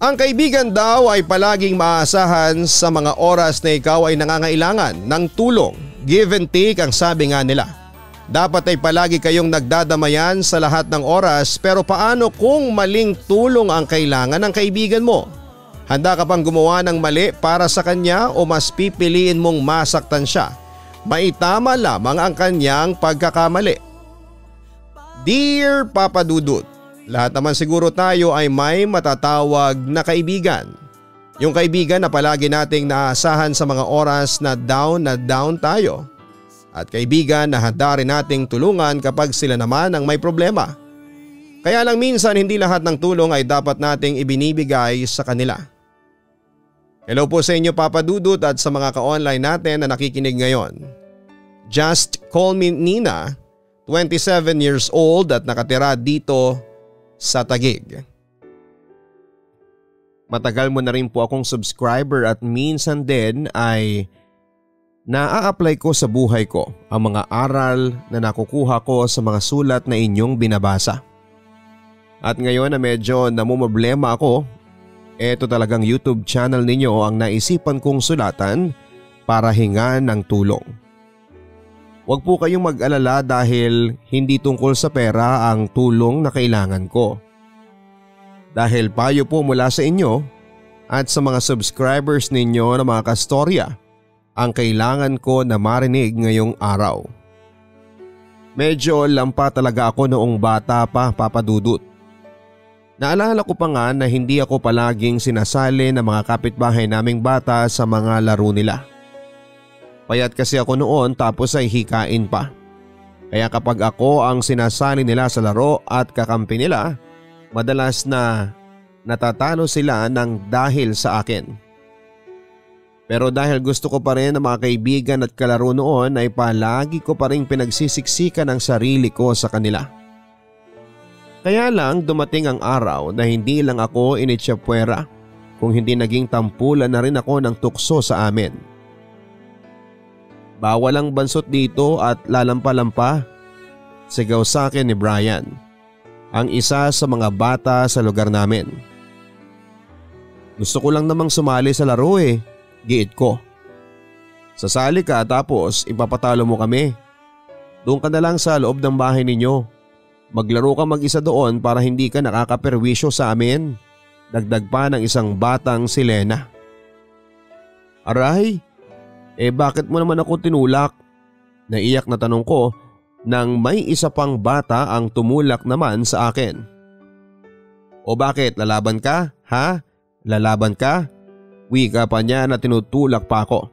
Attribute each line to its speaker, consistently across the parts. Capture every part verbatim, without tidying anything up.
Speaker 1: Ang kaibigan daw ay palaging maasahan sa mga oras na ikaw ay nangangailangan ng tulong. Give and take ang sabi nga nila. Dapat ay palagi kayong nagdadamayan sa lahat ng oras, pero paano kung maling tulong ang kailangan ng kaibigan mo? Handa ka pang gumawa ng mali para sa kanya o mas pipiliin mong masaktan siya? Maitama lamang ang kanyang pagkakamali. Dear Papa Dudut, lahat naman siguro tayo ay may matatawag na kaibigan. Yung kaibigan na palagi nating naasahan sa mga oras na down na down tayo. At kaibigan na handa rin nating tulungan kapag sila naman ang may problema. Kaya lang minsan hindi lahat ng tulong ay dapat nating ibinibigay sa kanila. Hello po sa inyo Papa Dudut at sa mga ka-online natin na nakikinig ngayon. Just call me Nina, twenty-seven years old at nakatira dito sa Taguig. Matagal mo na rin po akong subscriber at minsan din ay naa-apply ko sa buhay ko ang mga aral na nakukuha ko sa mga sulat na inyong binabasa. At ngayon na medyo namumroblema ako, eto talagang YouTube channel ninyo ang naisipan kong sulatan para hingan ng tulong. Huwag po kayong mag-alala dahil hindi tungkol sa pera ang tulong na kailangan ko. Dahil payo po mula sa inyo at sa mga subscribers ninyo na mga kastorya ang kailangan ko na marinig ngayong araw. Medyo lampa talaga ako noong bata pa, Papa Dudut. Naalala ko pa nga na hindi ako palaging sinasali ng mga kapitbahay naming bata sa mga laro nila. Payat kasi ako noon tapos ay hikain pa. Kaya kapag ako ang sinasali nila sa laro at kakampi nila, madalas na natatalo sila ng dahil sa akin. Pero dahil gusto ko pa rin ang mga kaibigan at kalaro noon ay palagi ko pa rin pinagsisiksikan ang sarili ko sa kanila. Kaya lang dumating ang araw na hindi lang ako initsapwera kung hindi naging tampulan na rin ako ng tukso sa amin. Bawal ang bansot dito at lalampa-lampa, sigaw sa akin ni Brian, ang isa sa mga bata sa lugar namin. Gusto ko lang namang sumali sa laro eh, giit ko. Sasali ka tapos ipapatalo mo kami. Doon ka na lang sa loob ng bahay ninyo. Maglaro ka mag-isa doon para hindi ka nakakaperwisyo sa amin. Dagdag pa ng isang batang si Lena. Aray, eh bakit mo naman ako tinulak? Naiyak na tanong ko nang may isa pang bata ang tumulak naman sa akin. O bakit, lalaban ka? Ha? Lalaban ka? Wika pa niya na tinutulak pa ako.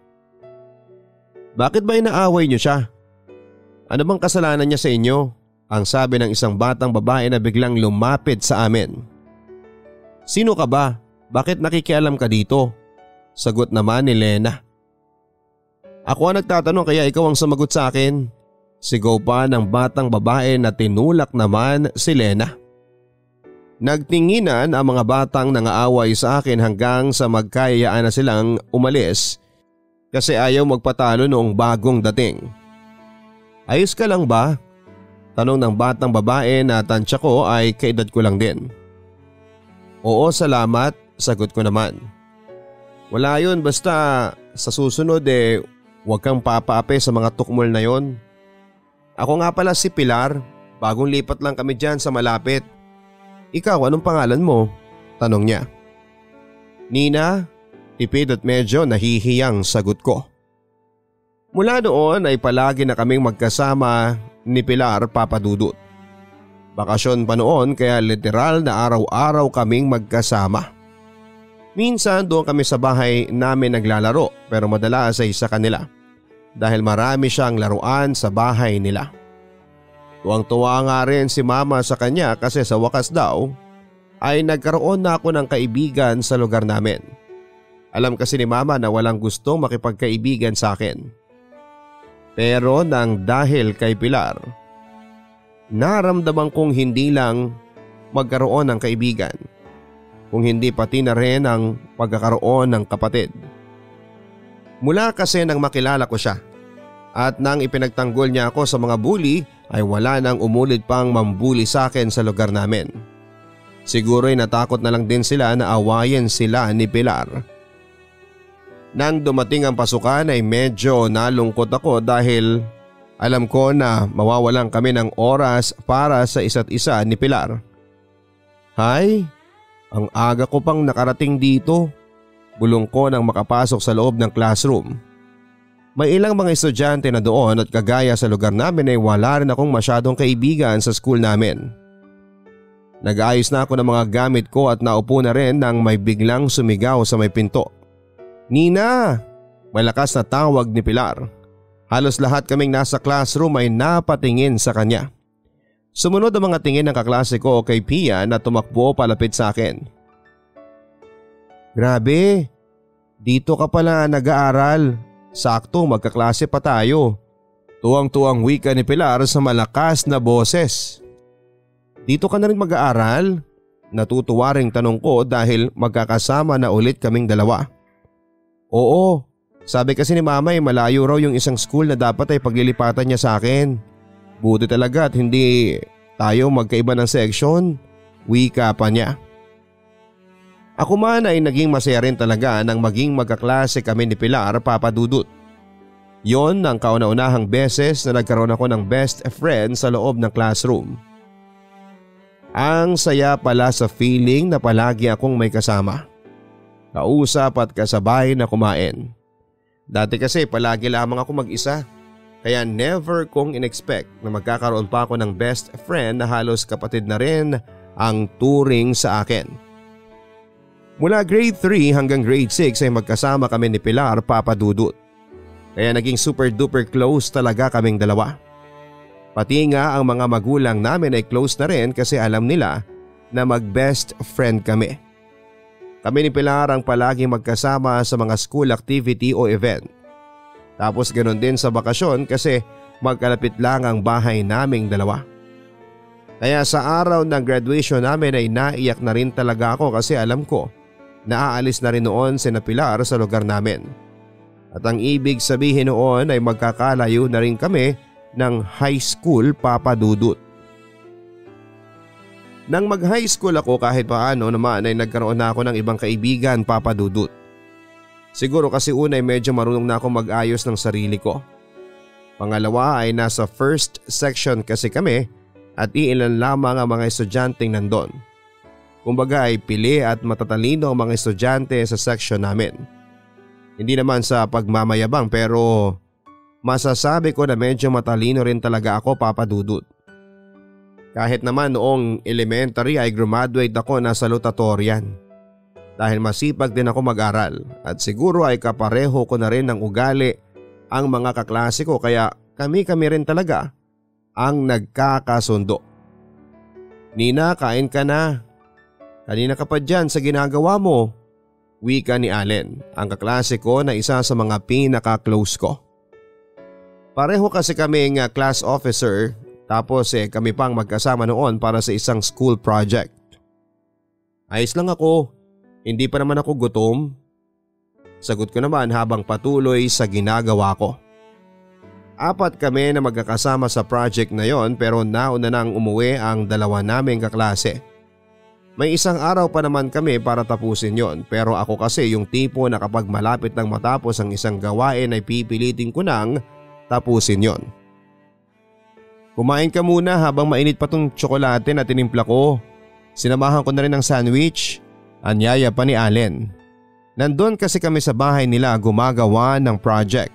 Speaker 1: Bakit ba inaaway niyo siya? Ano bang kasalanan niya sa inyo? Ang sabi ng isang batang babae na biglang lumapit sa amin. Sino ka ba? Bakit nakikialam ka dito? Sagot naman ni Lena. Ako ang nagtatanong kaya ikaw ang sumagot sa akin. Sigaw pa ng batang babae na tinulak naman si Lena. Nagtinginan ang mga batang nangaaway sa akin hanggang sa magkayayaan na silang umalis kasi ayaw magpatalo noong bagong dating. Ayos ka lang ba? Tanong ng batang babae na tansya ko ay kaedad ko lang din. Oo, salamat, sagot ko naman. Wala yun, basta sa susunod eh huwag kang papaape sa mga tukmol na yon. Ako nga pala si Pilar, bagong lipat lang kami dyan sa malapit. Ikaw, anong pangalan mo? Tanong niya. Nina, tipid at medyo nahihiyang sagot ko. Mula noon ay palagi na kaming magkasama ni Pilar, Papa Dudut. Bakasyon pa noon kaya literal na araw-araw kaming magkasama. Minsan doon kami sa bahay namin naglalaro pero madalas ay sa kanila dahil marami siyang laruan sa bahay nila. Tuwang-tuwa nga rin si Mama sa kanya kasi sa wakas daw ay nagkaroon na ako ng kaibigan sa lugar namin. Alam kasi ni Mama na walang gustong makipagkaibigan sa akin. Pero nang dahil kay Pilar, naramdaman kong hindi lang magkaroon ng kaibigan, kung hindi pati na rin ang pagkakaroon ng kapatid. Mula kasi nang makilala ko siya at nang ipinagtanggol niya ako sa mga bully ay wala nang umulit pang mambuli sa akin sa lugar namin. Siguro'y natakot na lang din sila na awayin sila ni Pilar. Nang dumating ang pasukan ay medyo nalungkot ako dahil alam ko na mawawalan kami ng oras para sa isa't isa ni Pilar. Hay, ang aga ko pang nakarating dito. Bulong ko nang makapasok sa loob ng classroom. May ilang mga estudyante na doon at kagaya sa lugar namin ay wala rin akong masyadong kaibigan sa school namin. Nag-ayos na ako ng mga gamit ko at naupo na rin nang may biglang sumigaw sa may pinto. "Nina!" Malakas na tawag ni Pilar. Halos lahat kaming nasa classroom ay napatingin sa kanya. Sumunod ang mga tingin ng kaklase ko kay Pia na tumakbo palapit sa akin. "Grabe, dito ka pala nag-aaral. Sakto magkaklase pa tayo." Tuwang-tuwang wika ni Pilar sa malakas na boses. "Dito ka na rin mag-aaral?" Natutuwa ring tanong ko dahil magkakasama na ulit kaming dalawa. "Oo, sabi kasi ni mama ay malayo raw yung isang school na dapat ay paglilipatan niya sa akin. Buti talaga at hindi tayo magkaiba ng section." Wika pa niya. Ako man ay naging masaya rin talaga nang maging magkaklase kami ni Pilar, Papa Dudut. Yon ang kauna-unahang beses na nagkaroon ako ng best friend sa loob ng classroom. Ang saya pala sa feeling na palagi akong may kasama, kausap at kasabay na kumain. Dati kasi palagi lamang ako mag-isa, kaya never kong in-expect na magkakaroon pa ako ng best friend na halos kapatid na rin ang turing sa akin. Mula grade three hanggang grade six ay magkasama kami ni Pilar, Papa Dudut. Kaya naging super duper close talaga kaming dalawa. Pati nga ang mga magulang namin ay close na rin kasi alam nila na mag-best friend kami. Kami ni Pilar ang palagi magkasama sa mga school activity o event. Tapos ganoon din sa bakasyon kasi magkalapit lang ang bahay naming dalawa. Kaya sa araw ng graduation namin ay naiyak na rin talaga ako kasi alam ko na aalis na rin noon sina Pilar sa lugar namin. At ang ibig sabihin noon ay magkakalayo na rin kami ng high school, Papa Dudut. Nang mag-high school ako kahit paano naman ay nagkaroon na ako ng ibang kaibigan, Papa Dudut. Siguro kasi una ay medyo marunong na ako mag-ayos ng sarili ko. Pangalawa ay nasa first section kasi kami at iilan lamang ang mga estudyanteng nandon. Kumbaga ay pili at matatalino ang mga estudyante sa section namin. Hindi naman sa pagmamayabang pero masasabi ko na medyo matalino rin talaga ako, Papa Dudut. Kahit naman noong elementary ay graduate ako na salutatorian. Dahil masipag din ako mag-aral at siguro ay kapareho ko na rin ng ugali ang mga kaklase ko kaya kami-kami rin talaga ang nagkakasundo. "Nina, kain ka na. Kanina ka pa dyan sa ginagawa mo." Wika ni Allen, ang kaklase ko na isa sa mga pinaka-close ko. Pareho kasi kami ng class officer tapos eh kami pang magkasama noon para sa isang school project. "Ayos lang ako, hindi pa naman ako gutom." Sagot ko naman habang patuloy sa ginagawa ko. Apat kami na magkakasama sa project na yon pero nauna nang umuwi ang dalawa naming kaklase. May isang araw pa naman kami para tapusin yon pero ako kasi yung tipo na kapag malapit nang matapos ang isang gawain ay pipilitin ko nang tapusin yon. "Kumain ka muna habang mainit pa tong tsokolate na tinimpla ko. Sinamahan ko na rin ng sandwich." Anyaya pa ni Allen. Nandun kasi kami sa bahay nila gumagawa ng project.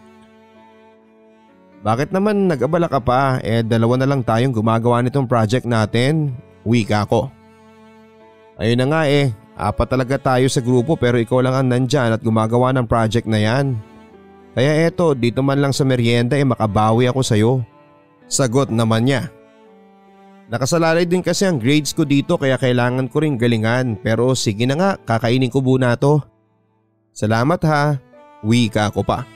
Speaker 1: "Bakit naman nag-abala ka pa? Eh dalawa na lang tayong gumagawa nitong project natin." Wika ko. "Ayun na nga eh, apat talaga tayo sa grupo pero ikaw lang ang nandyan at gumagawa ng project na yan. Kaya eto, dito man lang sa merienda eh makabawi ako sa'yo." Sagot naman niya. "Nakasalalay din kasi ang grades ko dito kaya kailangan ko ring galingan pero sige na nga, kakainin ko muna to." "Salamat ha." Wika ko pa.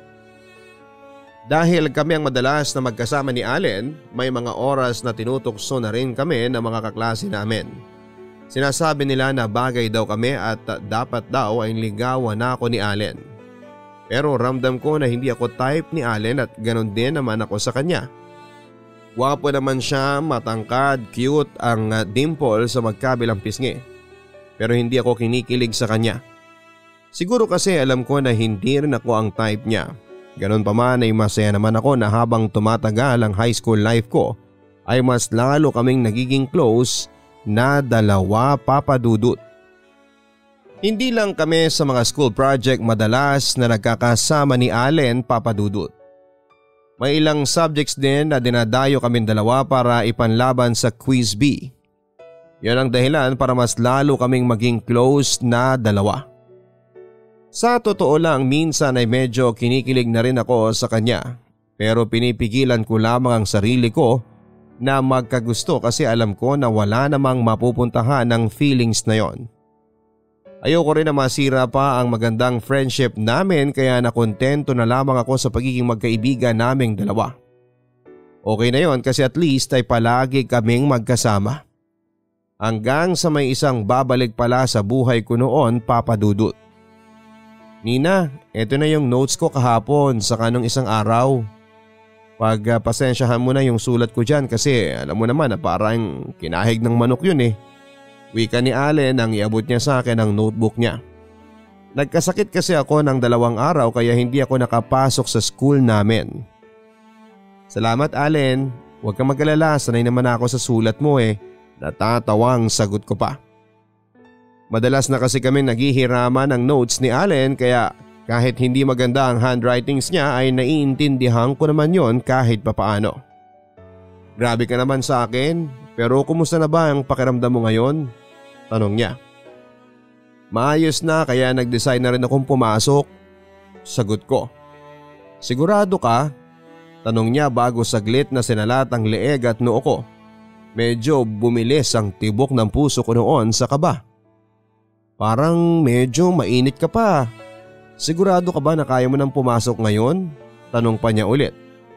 Speaker 1: Dahil kami ang madalas na magkasama ni Allen, may mga oras na tinutukso na rin kami ng mga kaklase namin. Sinasabi nila na bagay daw kami at dapat daw ay ligawan na ako ni Allen. Pero ramdam ko na hindi ako type ni Allen at ganon din naman ako sa kanya. Gwapo naman siya, matangkad, cute ang uh, dimple sa magkabilang pisngi. Pero hindi ako kinikilig sa kanya. Siguro kasi alam ko na hindi rin ako ang type niya. Ganon pa man ay masaya naman ako na habang tumatagal ang high school life ko ay mas lalo kaming nagiging close na dalawa, Papa Dudut. Hindi lang kami sa mga school project madalas na nagkakasama ni Allen, Papa Dudut. May ilang subjects din na dinadayo kaming dalawa para ipanlaban sa quiz bee. Yan ang dahilan para mas lalo kaming maging close na dalawa. Sa totoo lang minsan ay medyo kinikilig na rin ako sa kanya, pero pinipigilan ko lamang ang sarili ko na magkagusto kasi alam ko na wala namang mapupuntahan ng feelings na yon. Ayoko rin na masira pa ang magandang friendship namin kaya nakontento na lamang ako sa pagiging magkaibigan naming dalawa. Okay na yon kasi at least ay palagi kaming magkasama. Hanggang sa may isang babalik pala sa buhay ko noon, Papa Dudut. Nina, eto na yung notes ko kahapon sa kanong isang araw. Pag uh, pasensyahan mo na yung sulat ko dyan kasi alam mo naman na parang kinahig ng manok yun eh. Wika ni Allen nang iabot niya sa akin ang notebook niya. Nagkasakit kasi ako ng dalawang araw kaya hindi ako nakapasok sa school namin. Salamat Allen, huwag kang mag-alala, sanay naman ako sa sulat mo eh. Natatawang sagot ko pa. Madalas na kasi kami naghihiraman ng notes ni Allen kaya kahit hindi maganda ang handwritings niya ay naiintindihan ko naman yon kahit papaano. Grabe ka naman sa akin, pero kumusta na ba ang pakiramdam mo ngayon? Tanong niya. Maayos na kaya nag-decide na rin akong pumasok. Sagot ko. Sigurado ka? Tanong niya bago saglit na sinalat ang leeg at noo ko. Medyo bumilis ang tibok ng puso ko noon sa kaba. Parang medyo mainit ka pa. Sigurado ka ba na kaya mo nang pumasok ngayon? Tanong pa niya ulit.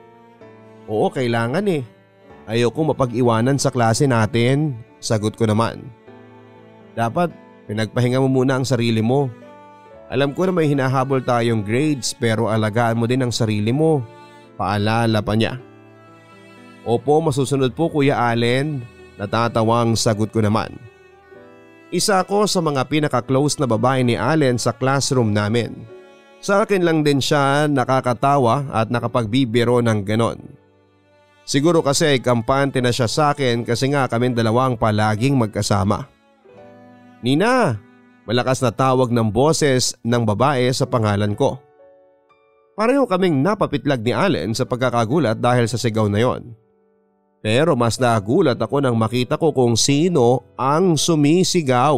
Speaker 1: Oo, kailangan eh. Ayoko mapag-iwanan sa klase natin. Sagot ko naman. Dapat pinagpahinga mo muna ang sarili mo. Alam ko na may hinahabol tayong grades pero alagaan mo din ang sarili mo. Paalala pa niya. Opo, masusunod po Kuya Allen. Natatawang sagot ko naman. Isa ako sa mga pinaka-close na babae ni Allen sa classroom namin. Sa akin lang din siya nakakatawa at nakapagbibiro ng ganon. Siguro kasi ay kampante na siya sa akin kasi nga kaming dalawang palaging magkasama. Nina, malakas na tawag ng boses ng babae sa pangalan ko. Pareho kaming napapitlag ni Allen sa pagkakagulat dahil sa sigaw na yon. Pero mas nagulat ako nang makita ko kung sino ang sumisigaw.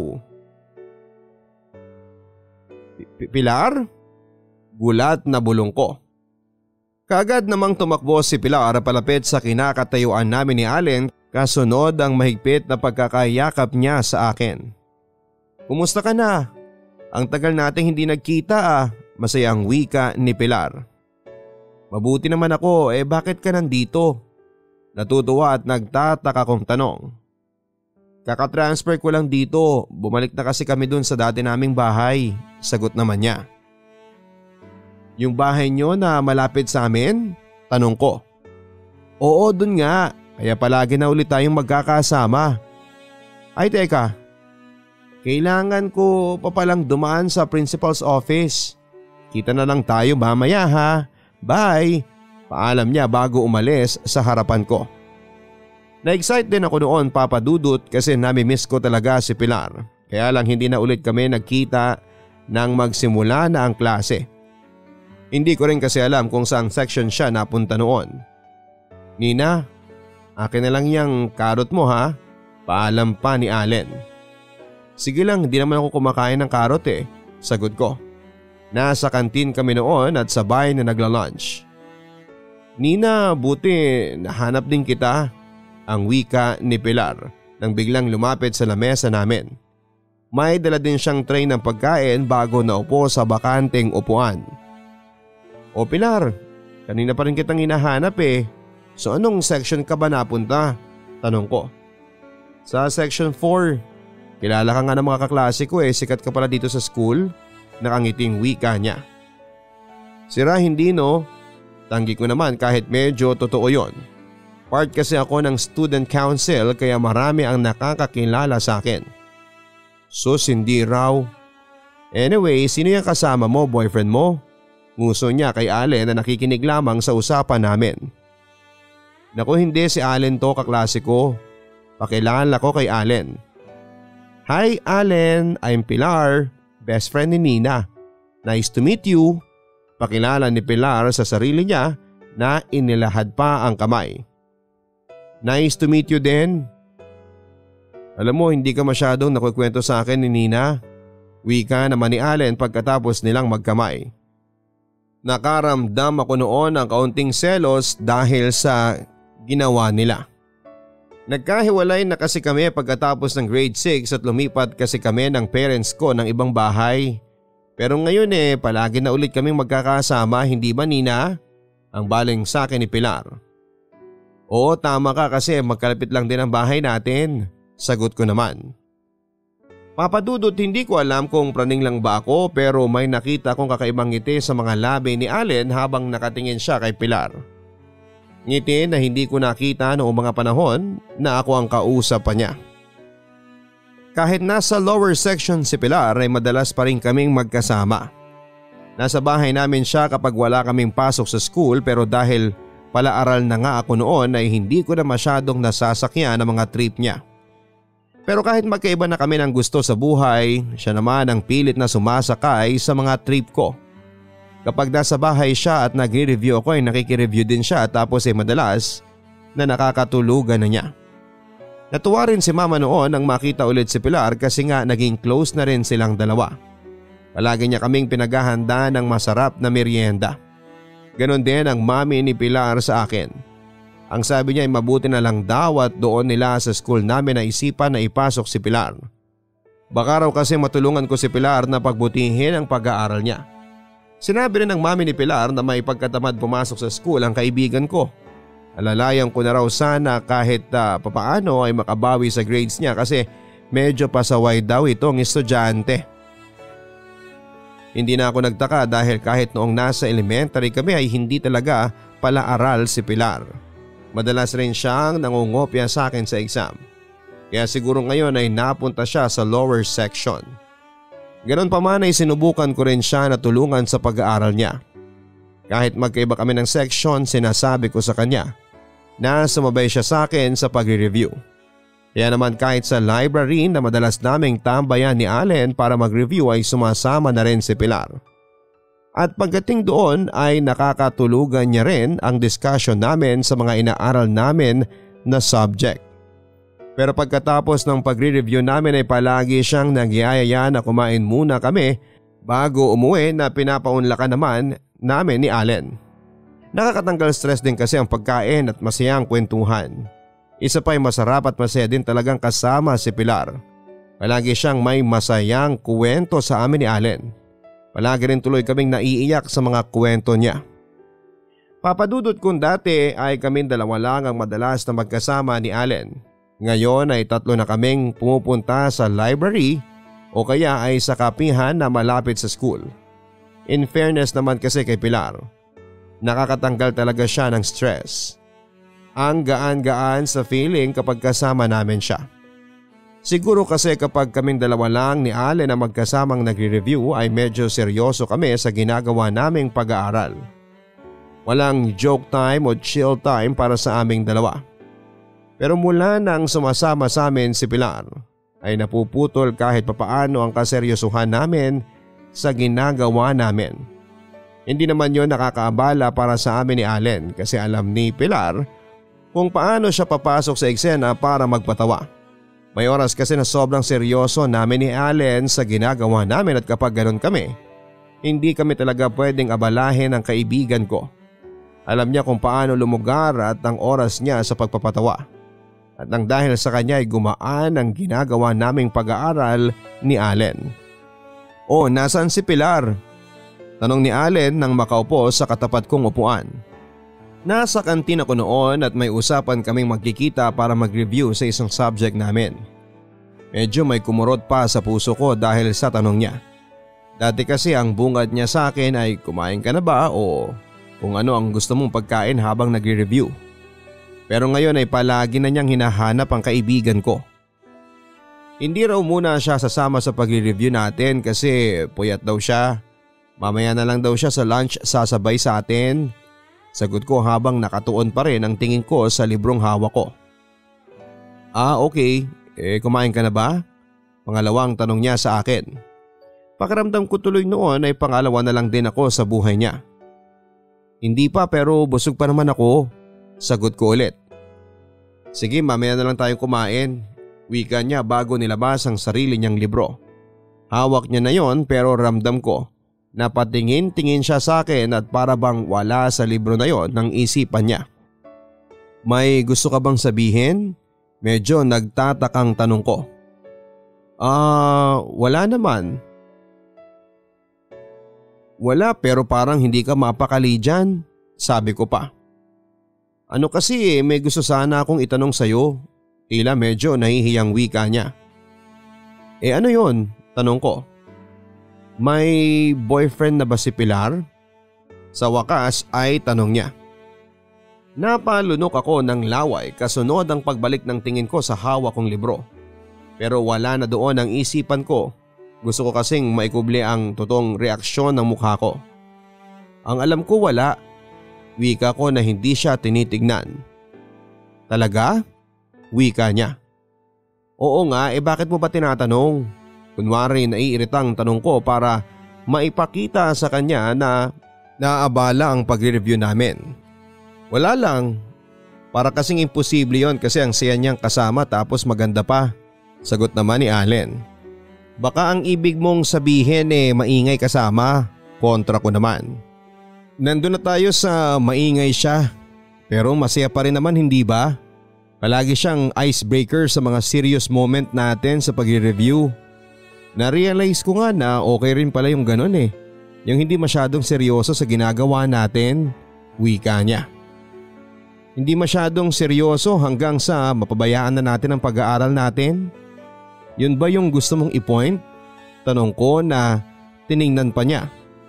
Speaker 1: Pilar? Gulat na bulong ko. Kaagad namang tumakbo si Pilar palapit sa kinakatayuan namin ni Allen kasunod ang mahigpit na pagkakayakap niya sa akin. Kumusta ka na? Ang tagal nating hindi nagkita ah, masayang wika ni Pilar. Mabuti naman ako, eh bakit ka nandito? Natutuwa at nagtataka kong tanong. Kakatransfer ko lang dito, bumalik na kasi kami dun sa dati naming bahay, sagot naman niya. Yung bahay nyo na malapit sa amin? Tanong ko. Oo, dun nga, kaya palagi na ulit tayong magkakasama. Ay teka, kailangan ko pa palang dumaan sa principal's office. Kita na lang tayo mamaya ha, bye. Paalam niya bago umalis sa harapan ko. Na-excite din ako noon Papa Dudut kasi nami-miss ko talaga si Pilar. Kaya lang hindi na ulit kami nagkita nang magsimula na ang klase. Hindi ko rin kasi alam kung saang section siya napunta noon. Nina, akin na lang yung karot mo ha. Paalam pa ni Allen. Sige lang, hindi naman ako kumakain ng karot eh, sagot ko. Nasa kantin kami noon at sabay na nagla-lunch. Nina, buti nahanap din kita, ang wika ni Pilar nang biglang lumapit sa lamesa namin. May dala din siyang tray ng pagkain bago naupo sa bakanteng upuan. O Pilar, kanina pa rin kitang hinahanap eh. So anong section ka ba napunta? Tanong ko. Sa section four. Kilala ka nga ng mga kaklase ko eh, sikat ka pala dito sa school. Nakangiting wika niya. Sira hindi no? Tanggi ko naman kahit medyo totoo yon. Part kasi ako ng student council kaya marami ang nakakakilala sa akin. Sus, hindi raw. Anyway, sino yung kasama mo, boyfriend mo? Nguso niya kay Allen na nakikinig lamang sa usapan namin. Naku, hindi, si Allen to, kaklase ko. Pakilala ko kay Allen. Hi Allen, I'm Pilar, best friend ni Nina. Nice to meet you. Pakilala ni Pilar sa sarili niya na inilahad pa ang kamay. Nice to meet you din. Alam mo, hindi ka masyadong nakukwento sa akin ni Nina. Wika naman ni Allen pagkatapos nilang magkamay. Nakaramdam ako noon ng kaunting selos dahil sa ginawa nila. Nagkahiwalay na kasi kami pagkatapos ng grade six at lumipat kasi kami ng parents ko ng ibang bahay. Pero ngayon eh palagi na ulit kaming magkakasama, hindi ba Nina? Ang baling sa akin ni Pilar. Oo, tama ka kasi magkalapit lang din ang bahay natin. Sagot ko naman. Papa Dudut, hindi ko alam kung praning lang ba ako pero may nakita kong kakaibang ngiti sa mga labi ni Allen habang nakatingin siya kay Pilar. Ngiti na hindi ko nakita noong mga panahon na ako ang kausap pa niya. Kahit nasa lower section si Pilar ay madalas pa rin kaming magkasama. Nasa bahay namin siya kapag wala kaming pasok sa school pero dahil palaaral na nga ako noon ay hindi ko na masyadong nasasakyan ang mga trip niya. Pero kahit magkaiba na kami ng gusto sa buhay, siya naman ang pilit na sumasakay sa mga trip ko. Kapag nasa bahay siya at nagre-review ako ay nakikireview din siya tapos ay madalas na nakakatulugan na niya. Natuwa rin si mama noon nang makita ulit si Pilar kasi nga naging close na rin silang dalawa. Palagi niya kaming pinaghahanda ng masarap na merienda. Ganon din ang mami ni Pilar sa akin. Ang sabi niya ay mabuti na lang daw at doon nila sa school namin na isipan na ipasok si Pilar. Baka raw kasi matulungan ko si Pilar na pagbutihin ang pag-aaral niya. Sinabi rin ng mami ni Pilar na may pagkatamad pumasok sa school ang kaibigan ko. Alalayan ko na raw sana kahit uh, papaano ay makabawi sa grades niya kasi medyo pasaway daw itong estudyante. Hindi na ako nagtaka dahil kahit noong nasa elementary kami ay hindi talaga pala-aral si Pilar. Madalas rin siyang nangungopya sa akin sa exam. Kaya siguro ngayon ay napunta siya sa lower section. Ganon pa man ay sinubukan ko rin siya na tulungan sa pag-aaral niya. Kahit magkaiba kami ng section, sinasabi ko sa kanya na sumabay siya sa akin sa pag-review. Kaya naman kahit sa library na madalas naming tambayan ni Allen para mag-review ay sumasama na rin si Pilar. At pagdating doon ay nakakatulugan niya rin ang discussion namin sa mga inaaral namin na subject. Pero pagkatapos ng pagre-review namin ay palagi siyang nagyayaya na kumain muna kami bago umuwi na pinapaunlakan naman namin ni Allen. Nakakatanggal stress din kasi ang pagkain at masayang kwentuhan. Isa pa ay masarap at masaya din talagang kasama si Pilar. Palagi siyang may masayang kwento sa amin ni Allen. Palagi rin tuloy kaming naiiyak sa mga kwento niya. Papa Dudut, kung dati ay kaming dalawa lang ang madalas na magkasama ni Allen. Ngayon ay tatlo na kaming pumupunta sa library o kaya ay sa kapihan na malapit sa school. In fairness naman kasi kay Pilar, nakakatanggal talaga siya ng stress. Ang gaan-gaan sa feeling kapag kasama namin siya. Siguro kasi kapag kaming dalawa lang ni Allen na magkasamang nagre-review ay medyo seryoso kami sa ginagawa naming pag-aaral. Walang joke time o chill time para sa aming dalawa. Pero mula nang sumasama sa amin si Pilar ay napuputol kahit papaano ang kaseryosohan namin sa ginagawa namin. Hindi naman yon nakakaabala para sa amin ni Allen kasi alam ni Pilar kung paano siya papasok sa eksena para magpatawa. May oras kasi na sobrang seryoso namin ni Allen sa ginagawa namin at kapag ganun kami, hindi kami talaga pwedeng abalahin ang kaibigan ko. Alam niya kung paano lumugar at ang oras niya sa pagpapatawa. At nang dahil sa kanya ay gumaan ang ginagawa naming pag-aaral ni Allen. "Oh, nasaan si Pilar?" Tanong ni Allen nang makaupo sa katapat kong upuan. Nasa kantin ako noon at may usapan kaming magkikita para mag-review sa isang subject namin. Medyo may kumurot pa sa puso ko dahil sa tanong niya. Dati kasi ang bungad niya sa akin ay kumain ka na ba o kung ano ang gusto mong pagkain habang nagre-review. Pero ngayon ay palagi na niyang hinahanap ang kaibigan ko. Hindi raw muna siya sasama sa pagre-review natin kasi puyat daw siya. Mamaya na lang daw siya sa lunch sasabay sa atin. Sagot ko habang nakatuon pa rin ang tingin ko sa librong hawak ko. Ah okay, eh kumain ka na ba? Pangalawang tanong niya sa akin. Pakiramdam ko tuloy noon ay pangalawa na lang din ako sa buhay niya. Hindi pa pero busog pa naman ako. Sagot ko ulit. Sige mamaya na lang tayong kumain. Wika niya bago nilabas ang sarili niyang libro. Hawak niya na yon pero ramdam ko na patingin-tingin siya sa akin at para bang wala sa libro na yon ng isipan niya. May gusto ka bang sabihin? Medyo nagtatakang tanong ko. Ah, wala naman. Wala pero parang hindi ka mapakali dyan, sabi ko pa. Ano kasi may gusto sana akong itanong sayo. Tila medyo nahihiyang wika niya. Eh ano yon? Tanong ko. May boyfriend na ba si Pilar? Sa wakas ay tanong niya. Napalunok ako ng laway kasunod ang pagbalik ng tingin ko sa hawak kong libro. Pero wala na doon ang isipan ko. Gusto ko kasing maikubli ang totoong reaksyon ng mukha ko. Ang alam ko wala. Wika ko na hindi siya tinitignan. Talaga? Wika niya. Oo nga, eh bakit mo ba tinatanong? Kunwari naiiritang tanong ko para maipakita sa kanya na naabala ang pagre-review namin. Wala lang. Para kasing imposible yon kasi ang saya niyang kasama tapos maganda pa. Sagot naman ni Allen. Baka ang ibig mong sabihin eh maingay kasama. Kontra ko naman. Nandun na tayo sa maingay siya. Pero masaya pa rin naman hindi ba? Palagi siyang icebreaker sa mga serious moment natin sa pagre-review. Na-realize ko nga na okay rin pala yung ganon eh. Yung hindi masyadong seryoso sa ginagawa natin. Wika niya. Hindi masyadong seryoso hanggang sa mapabayaan na natin ang pag-aaral natin? Yun ba yung gusto mong i-point? Tanong ko na tiningnan pa niya.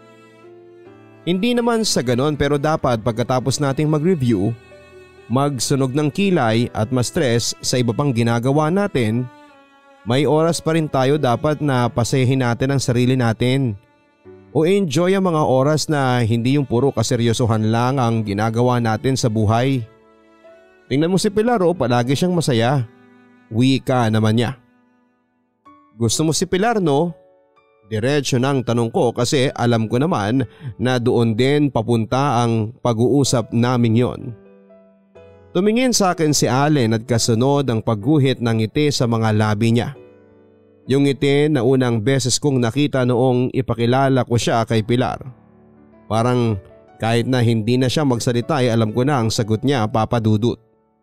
Speaker 1: Hindi naman sa ganon pero dapat pagkatapos nating mag-review, magsunog ng kilay at ma-stress sa iba pang ginagawa natin, may oras pa rin tayo dapat na pasayahin natin ang sarili natin o enjoy ang mga oras na hindi yung puro kaseryosohan lang ang ginagawa natin sa buhay. Tingnan mo si Pilar o palagi siyang masaya. Wika naman niya. Gusto mo si Pilar no? Diretso ng tanong ko kasi alam ko naman na doon din papunta ang pag-uusap naming yon. Tumingin sa akin si Allen at kasunod ang pagguhit ng ngiti sa mga labi niya. Yung ngiti na unang beses kong nakita noong ipakilala ko siya kay Pilar. Parang kahit na hindi na siya magsalita ay alam ko na ang sagot niya, Papa Dudut.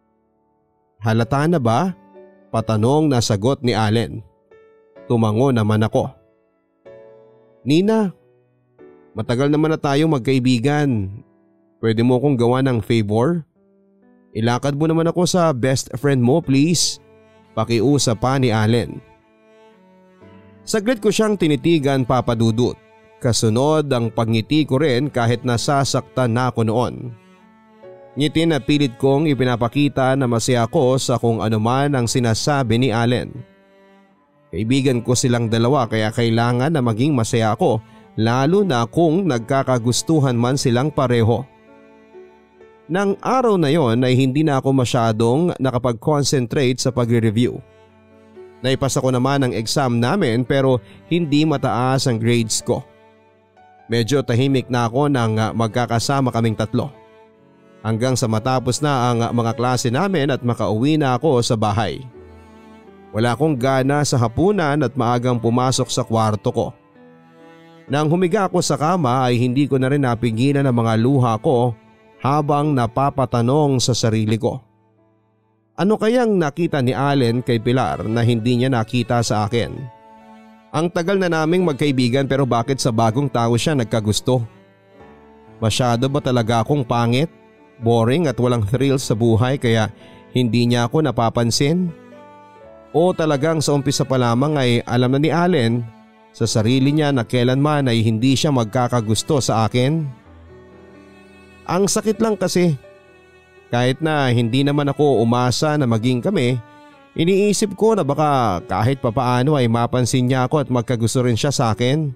Speaker 1: Halata na ba? Patanong na sagot ni Allen. Tumango naman ako. Nina, matagal naman na tayong magkaibigan. Pwede mo akong gawa ng favor? Ilakad mo naman ako sa best friend mo please. Pakiusap pa ni Allen. Saglit ko siyang tinitigan, Papa Dudut. Kasunod ang pagngiti ko rin kahit nasasaktan na ako noon. Ngiti na pilit kong ipinapakita na masaya ako sa kung anuman ang sinasabi ni Allen. Kaibigan ko silang dalawa kaya kailangan na maging masaya ako lalo na kung nagkakagustuhan man silang pareho. Nang araw na yon ay hindi na ako masyadong nakapag-concentrate sa pagre-review. Naipasa ko naman ang exam namin pero hindi mataas ang grades ko. Medyo tahimik na ako nang magkakasama kaming tatlo. Hanggang sa matapos na ang mga klase namin at makauwi na ako sa bahay. Wala akong gana sa hapunan at maagang pumasok sa kwarto ko. Nang humiga ako sa kama ay hindi ko na rin napigilan ang mga luha ko habang napapatanong sa sarili ko. Ano kayang nakita ni Allen kay Pilar na hindi niya nakita sa akin? Ang tagal na naming magkaibigan pero bakit sa bagong tao siya nagkagusto? Masyado ba talaga akong pangit, boring at walang thrills sa buhay kaya hindi niya ako napapansin? O talagang sa umpisa pa lamang ay alam na ni Allen sa sarili niya na kailanman ay hindi siya magkakagusto sa akin? Ang sakit lang kasi. Kahit na hindi naman ako umasa na maging kami, iniisip ko na baka kahit papaano ay mapansin niya ako at magkagusto rin siya sa akin.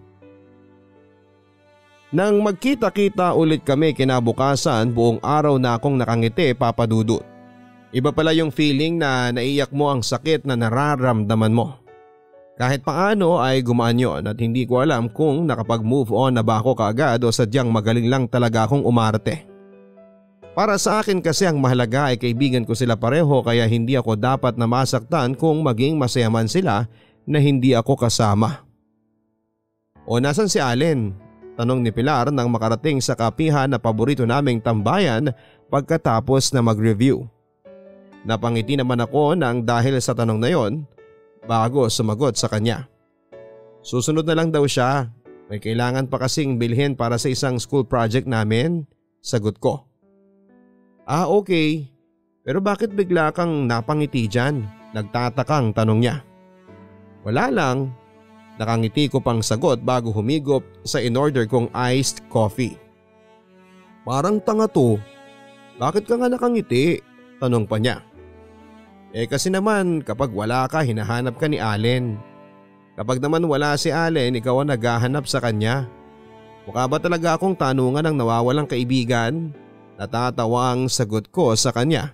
Speaker 1: Nang magkita-kita ulit kami kinabukasan, buong araw na akong nakangiti, Papa Dudut. Iba pala yung feeling na naiyak mo ang sakit na nararamdaman mo. Kahit paano ay gumaan yun at hindi ko alam kung nakapag-move on na ba ako kaagad o sadyang magaling lang talaga akong umarte. Para sa akin kasi ang mahalaga ay kaibigan ko sila pareho, kaya hindi ako dapat na masaktan kung maging masaya man sila na hindi ako kasama. O nasan si Allen? Tanong ni Pilar nang makarating sa kapihan na paborito naming tambayan pagkatapos na mag-review. Napangiti naman ako nang dahil sa tanong na yon bago sumagot sa kanya. Susunod na lang daw siya, may kailangan pa kasing bilhin para sa isang school project namin, sagot ko. Ah okay, pero bakit bigla kang napangiti dyan? Nagtatakang tanong niya. Wala lang, nakangiti ko pang sagot bago humigop sa in-order kong iced coffee. Parang tanga to, bakit ka nga nakangiti? Tanong pa niya. Eh kasi naman kapag wala ka hinahanap ka ni Allen. Kapag naman wala si Allen, ikaw ang naghahanap sa kanya. Mukha ba talaga akong tanungan ng nawawalang kaibigan? Natatawa ang sagot ko sa kanya.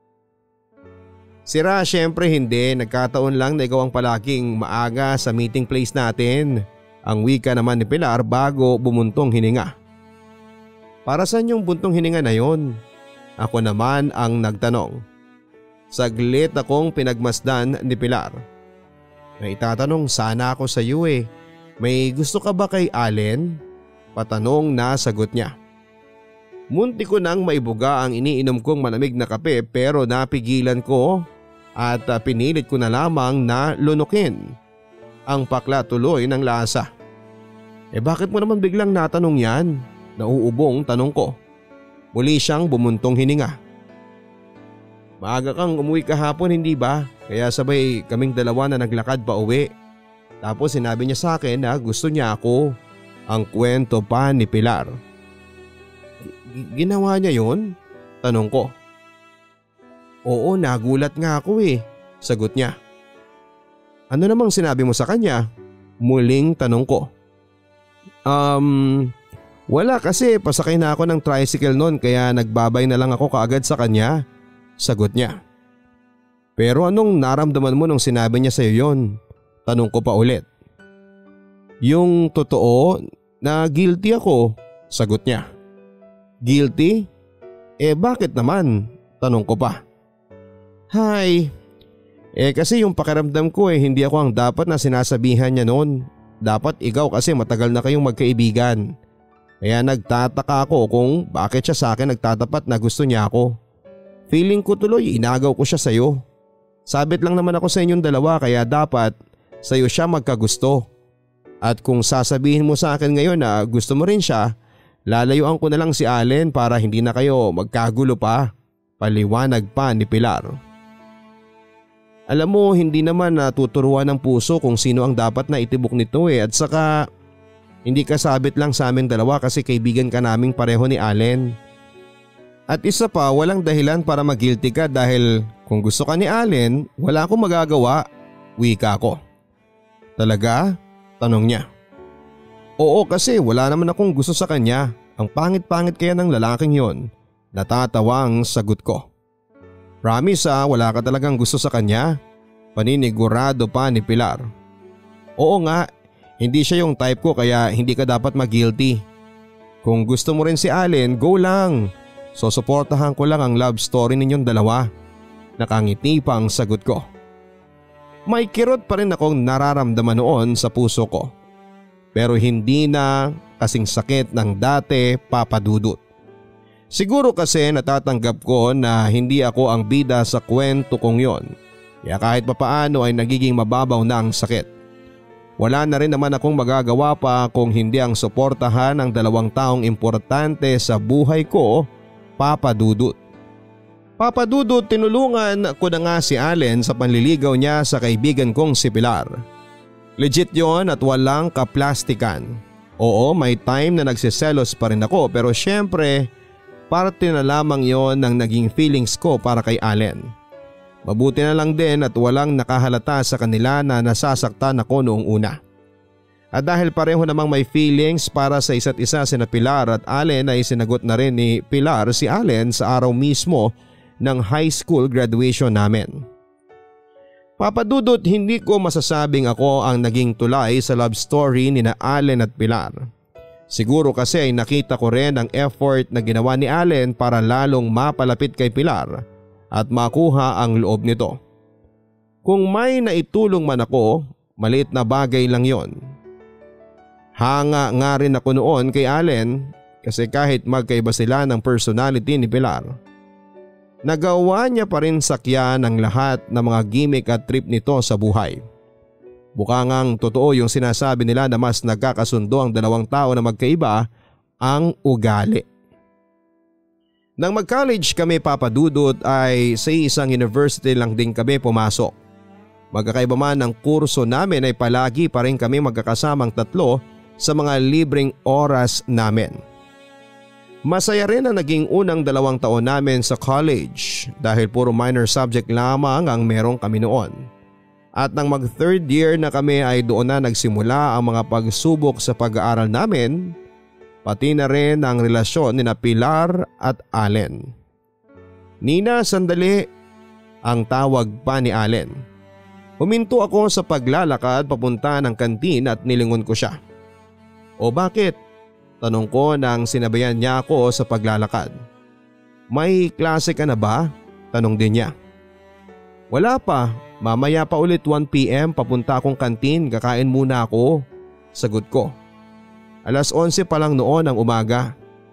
Speaker 1: Sira, syempre hindi, nagkataon lang na ikaw ang palaging maaga sa meeting place natin. Ang wika naman ni Pilar bago bumuntong hininga. Para saan yung buntong hininga na yon? Ako naman ang nagtanong. Saglit akong pinagmasdan ni Pilar. May itatanong sana ako sa iyo eh. May gusto ka ba kay Allen? Patanong na sagot niya. Munti ko nang maibuga ang iniinom kong malamig na kape pero napigilan ko at uh, pinilit ko na lamang na lunukin ang pakla tuloy ng lasa. Eh bakit mo naman biglang natanong yan? Nauubong tanong ko. Muli siyang bumuntong hininga. Maaga kang umuwi kahapon hindi ba? Kaya sabay kaming dalawa na naglakad pa uwi. Tapos sinabi niya sa akin na gusto niya ako. Ang kwento pa ni Pilar. Ginawa niya yon? Tanong ko. Oo, nagulat nga ako eh, sagot niya. Ano namang sinabi mo sa kanya? Muling tanong ko. Um, wala kasi pasakay na ako ng tricycle noon kaya nagbabay na lang ako kaagad sa kanya, sagot niya. Pero anong naramdaman mo nung sinabi niya sa iyo yon? Tanong ko pa ulit. Yung totoo na guilty ako, sagot niya. Guilty? Eh bakit naman? Tanong ko pa. Hay, eh kasi yung pakiramdam ko eh hindi ako ang dapat na sinasabihan niya noon. Dapat ikaw kasi matagal na kayong magkaibigan. Kaya nagtataka ako kung bakit siya sa akin nagtatapat na gusto niya ako. Feeling ko tuloy inagaw ko siya sa'yo. Sabit lang naman ako sa inyong dalawa kaya dapat sa'yo siya magkagusto. At kung sasabihin mo sa akin ngayon na gusto mo rin siya, lalayuan ko na lang si Allen para hindi na kayo magkagulo pa, paliwanag pa ni Pilar. Alam mo hindi naman natuturuan ng puso kung sino ang dapat na itibok nito eh at saka hindi kasabit lang sa amin dalawa kasi kaibigan ka naming pareho ni Allen. At isa pa walang dahilan para mag-guilty ka dahil kung gusto ka ni Allen wala akong magagawa, wika ko. Talaga? Tanong niya. Oo kasi wala naman akong gusto sa kanya. Ang pangit-pangit kaya ng lalaking yon. Natatawang sagot ko. Promise ah, wala ka talagang gusto sa kanya? Paninigurado pa ni Pilar. Oo nga, hindi siya yung type ko kaya hindi ka dapat mag-guilty. Kung gusto mo rin si Allen, go lang. So suportahan ko lang ang love story ninyong dalawa. Nakangiti pa ang sagot ko. May kirot pa rin akong nararamdaman noon sa puso ko. Pero hindi na kasing sakit ng dati, Papa Dudut. Siguro kasi natatanggap ko na hindi ako ang bida sa kwento kong yon. Kaya kahit papaano ay nagiging mababaw na ang sakit. Wala na rin naman akong magagawa pa kung hindi ang suportahan ng dalawang taong importante sa buhay ko, Papa Dudut. Papa Dudut, tinulungan ko na nga si Allen sa panliligaw niya sa kaibigan kong si Pilar. Legit yon at walang kaplastikan. Oo, may time na nagsiselos pa rin ako pero syempre parte na lamang yon ng naging feelings ko para kay Allen. Mabuti na lang din at walang nakahalata sa kanila na nasasaktan ako noong una. At dahil pareho namang may feelings para sa isa't isa sina Pilar at Allen ay sinagot na rin ni Pilar si Allen sa araw mismo ng high school graduation namin. Papa Dudut, hindi ko masasabing ako ang naging tulay sa love story ni na Allen at Pilar. Siguro kasi ay nakita ko rin ang effort na ginawa ni Allen para lalong mapalapit kay Pilar at makuha ang loob nito. Kung may naitulong man ako, maliit na bagay lang yon. Hanga nga rin ako noon kay Allen kasi kahit magkaiba sila ng personality ni Pilar, nagawa niya pa rin sakyan ang lahat ng mga gimmick at trip nito sa buhay. Bukang ngang totoo yung sinasabi nila na mas nagkakasundo ang dalawang tao na magkaiba ang ugali. Nang mag-college kami, Papa Dudut, ay sa isang university lang din kami pumasok. Magkakaiba man ang kurso namin ay palagi pa rin kami magkakasamang tatlo sa mga libreng oras namin. Masaya rin ang naging unang dalawang taon namin sa college dahil puro minor subject lamang ang meron kami noon. At nang mag third year na kami ay doon na nagsimula ang mga pagsubok sa pag-aaral namin, pati na rin ang relasyon ni na Pilar at Allen. Nina, sandali, ang tawag pa ni Allen. Huminto ako sa paglalakad papunta ng kantin at nilingon ko siya. O bakit? Tanong ko nang sinabayan niya ako sa paglalakad. May klase ka na ba? Tanong din niya. Wala pa, mamaya pa ulit one p m papunta akong kantin, kakain muna ako. Sagot ko. Alas onse pa lang noon ang umaga.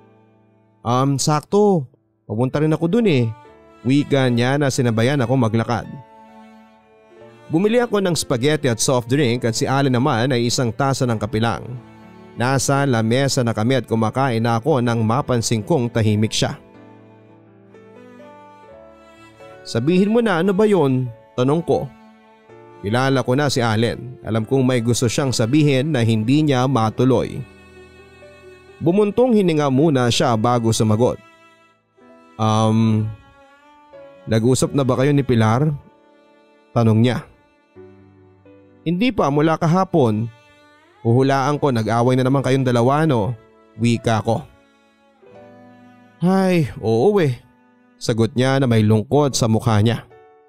Speaker 1: Um, sakto. Papunta rin ako dun eh. Wika niya na sinabayan ako maglakad. Bumili ako ng spaghetti at soft drink at si Allen naman ay isang tasa ng kape lang. Nasa lamesa na kami at kumakain na ako nang mapansin kong tahimik siya. Sabihin mo na, ano ba yon? Tanong ko. Kilala ko na si Allen. Alam kong may gusto siyang sabihin na hindi niya matuloy. Bumuntong hininga muna siya bago sumagot. Um, nag-usap na ba kayo ni Pilar? Tanong niya. Hindi pa, mula kahapon. Huhulaan ko, nag-away na naman kayong dalawa, no? Wika ko. Ay, oo eh. Sagot niya na may lungkot sa mukha niya.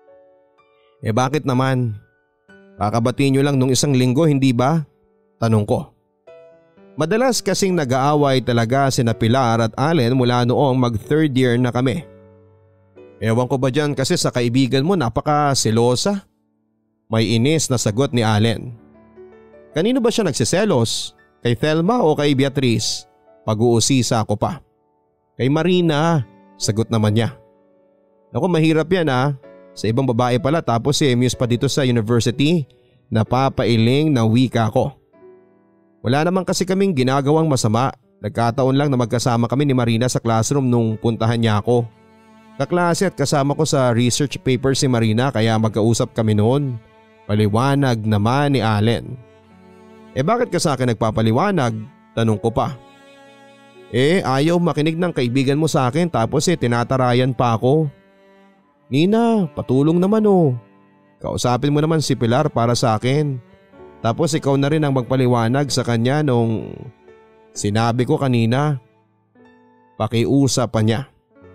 Speaker 1: Eh bakit naman? Kakabati niyo lang nung isang linggo, hindi ba? Tanong ko. Madalas kasing nag-aaway talaga sina Pilar at Allen mula noong mag third year na kami. Ewan ko ba dyan kasi sa kaibigan mo napaka-selosa? May inis na sagot ni Allen. Kanino ba siya nagsiselos? Kay Thelma o kay Beatrice? Pag-uusisa ako pa. Kay Marina, sagot naman niya. Naku, mahirap yan ah. Sa ibang babae pala tapos si Muse pa dito sa university. Napapailing na wika ko. Wala naman kasi kaming ginagawang masama. Nagkataon lang na magkasama kami ni Marina sa classroom nung puntahan niya ako. Kaklase at kasama ko sa research paper si Marina kaya magkausap kami noon. Paliwanag naman ni Allen. Eh bakit ka sa akin nagpapaliwanag? Tanong ko pa. Eh ayaw makinig ng kaibigan mo sa akin tapos eh tinatarayan pa ako. Nina, patulong naman oh. Kausapin mo naman si Pilar para sa akin. Tapos ikaw na rin ang magpaliwanag sa kanya nung sinabi ko kanina. Pakiusap pa niya.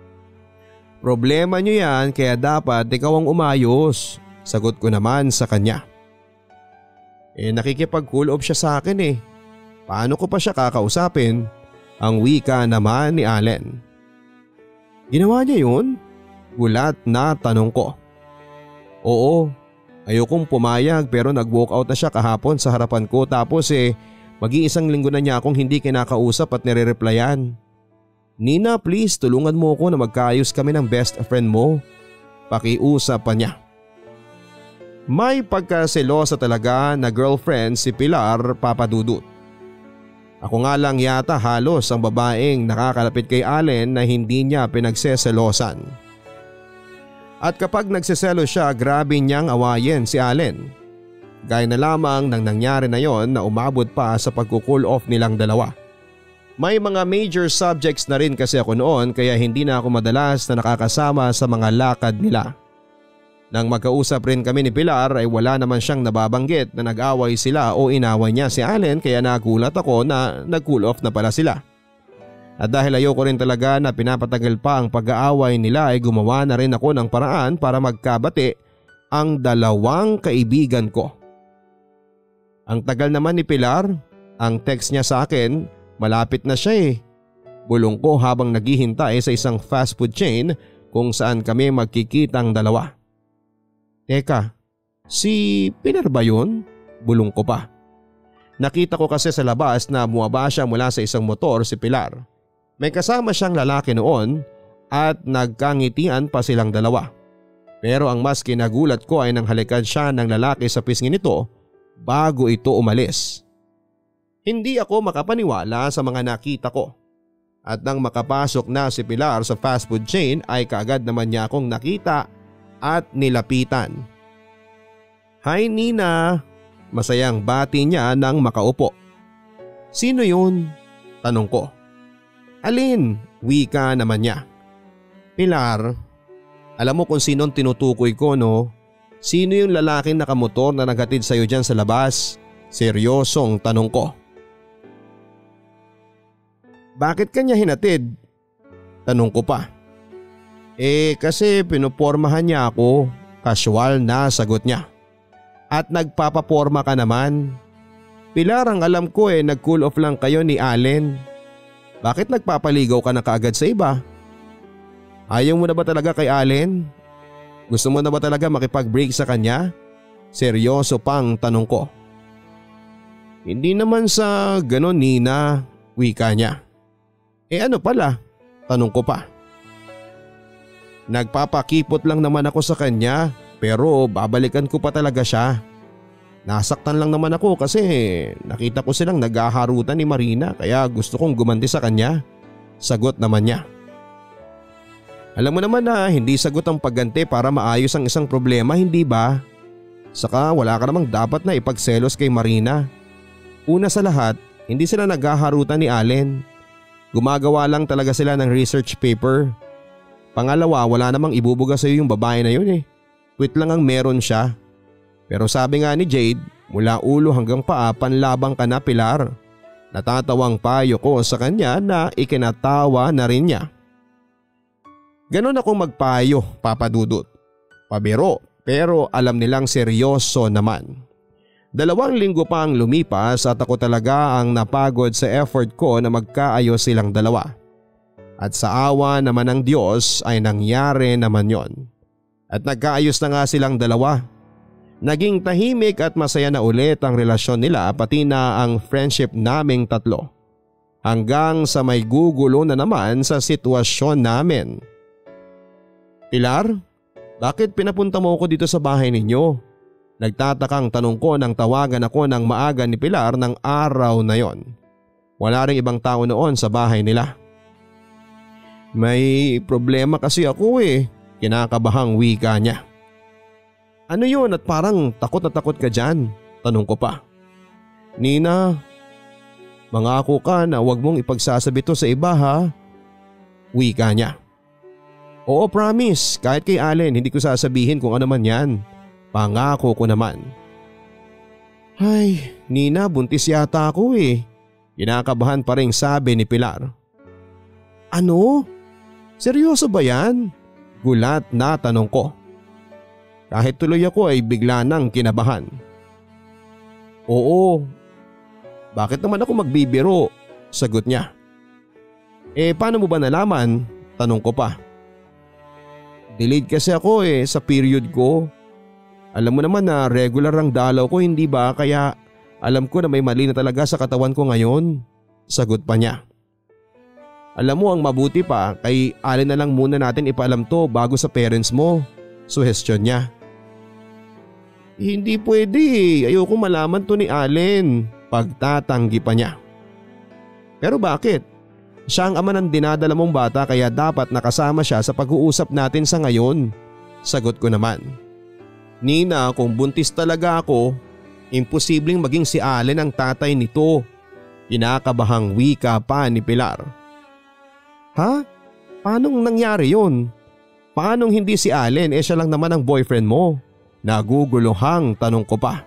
Speaker 1: Problema niyo yan kaya dapat ikaw ang umayos. Sagot ko naman sa kanya. Eh nakikipag-cool off siya sa akin eh. Paano ko pa siya kakausapin? Ang wika naman ni Allen. Ginawa niya yun? Gulat na tanong ko. Oo, ayokong pumayag pero nag-walkout na siya kahapon sa harapan ko tapos eh mag-iisang linggo na niya akong hindi kinakausap at nire-replyan. Nina, please tulungan mo ko na magkaayos kami ng best friend mo. Pakiusap pa niya. May pagkaselosa talaga na girlfriend si Pilar, Papa Dudut. Ako nga lang yata halos ang babaeng nakakalapit kay Allen na hindi niya pinagseselosan. At kapag nagseselo siya, grabe niyang awayin si Allen. Gaya na lamang nang nangyari na yon na umabot pa sa pagkukul off nilang dalawa. May mga major subjects na rin kasi ako noon kaya hindi na ako madalas na nakakasama sa mga lakad nila. Nang magkausap rin kami ni Pilar ay wala naman siyang nababanggit na nag-away sila o inaway niya si Allen kaya nagulat ako na nag-cool off na pala sila. At dahil ayoko rin talaga na pinapatagal pa ang pag-aaway nila ay gumawa na rin ako ng paraan para magkabati ang dalawang kaibigan ko. Ang tagal naman ni Pilar, ang text niya sa akin, malapit na siya eh. Bulong ko habang naghihintay sa isang fast food chain kung saan kami magkikitang dalawa. Teka, si Pilar ba yun? Bulong ko pa. Nakita ko kasi sa labas na bumaba siya mula sa isang motor si Pilar. May kasama siyang lalaki noon at nagkangitian pa silang dalawa. Pero ang mas kinagulat ko ay nang halikan siya ng lalaki sa pisngi nito bago ito umalis. Hindi ako makapaniwala sa mga nakita ko. At nang makapasok na si Pilar sa fast food chain ay kaagad naman niya akong nakita at nilapitan. Hi Nina, masayang bati niya nang makaupo. Sino yun? Tanong ko. Alin? Wika naman niya. Pilar, alam mo kung sino tinutukoy ko no? Sino yung lalaking nakamotor na naghatid sa'yo dyan sa labas? Seryosong tanong ko. Bakit kanya hinatid? Tanong ko pa. Eh kasi pinupormahan niya ako, casual na sagot niya. At nagpapaporma ka naman. Pilar, ang alam ko eh nag-cool off lang kayo ni Allen. Bakit nagpapaligaw ka na kaagad sa iba? Ayaw mo na ba talaga kay Allen? Gusto mo na ba talaga makipag-break sa kanya? Seryoso pang tanong ko. Hindi naman sa ganon Nina, wika niya. Eh ano pala? Tanong ko pa. Nagpapakipot lang naman ako sa kanya pero babalikan ko pa talaga siya. Nasaktan lang naman ako kasi nakita ko silang naghaharutan ni Marina kaya gusto kong gumanti sa kanya. Sagot naman niya. Alam mo naman na hindi sagot ang pagganti para maayos ang isang problema, hindi ba? Saka wala ka namang dapat na ipagselos kay Marina. Una sa lahat, hindi sila naghaharutan ni Allen. Gumagawa lang talaga sila ng research paper. Pangalawa, wala namang ibubuga sa iyo yung babae na yun eh. Quit lang ang meron siya. Pero sabi nga ni Jade, mula ulo hanggang paa panlabang ka na Pilar. Natatawang payo ko sa kanya na ikinatawa na rin niya. Ganon akong magpayo, Papa Dudut. Pabiro, pero alam nilang seryoso naman. Dalawang linggo pa ang lumipas at ako talaga ang napagod sa effort ko na magkaayos silang dalawa. At sa awa naman ng Diyos ay nangyari naman yon. At nagkaayos na nga silang dalawa. Naging tahimik at masaya na ulit ang relasyon nila pati na ang friendship naming tatlo. Hanggang sa may gugulo na naman sa sitwasyon namin. Pilar, bakit pinapunta mo ako dito sa bahay ninyo? Nagtatakang tanong ko nang tawagan ako ng maaga ni Pilar ng araw na yon. Wala ring ibang tao noon sa bahay nila. May problema kasi ako eh, kinakabahang wika niya. Ano yun at parang takot na takot ka dyan? Tanong ko pa. Nina, mangako ka na huwag mong ipagsasabi to sa iba ha? Wika niya. Oo promise, kahit kay Allen hindi ko sasabihin kung ano man yan. Pangako ko naman. Ay, Nina buntis yata ako eh. Kinakabahan pa rin sabi ni Pilar. Ano? Seryoso ba yan? Gulat na tanong ko. Kahit tuloy ako ay bigla nang kinabahan. Oo. Bakit naman ako magbibiro? Sagot niya. Eh paano mo ba nalaman? Tanong ko pa. Delayed kasi ako eh sa period ko. Alam mo naman na regular ang dalaw ko hindi ba kaya alam ko na may mali na talaga sa katawan ko ngayon. Sagot pa niya. Alam mo ang mabuti pa kay Allen na lang muna natin ipaalam to bago sa parents mo. Suhestyon niya. Hindi pwede eh. Ayoko malaman to ni Allen. Pagtatanggi pa niya. Pero bakit? Siya ang ama ng dinadala mong bata kaya dapat nakasama siya sa pag-uusap natin sa ngayon. Sagot ko naman. Nina, kung buntis talaga ako, imposibleng maging si Allen ang tatay nito. Kinakabahang wika pa ni Pilar. Ha? Paanong nangyari yun? Paanong hindi si Allen eh siya lang naman ang boyfriend mo? Naguguluhang tanong ko pa.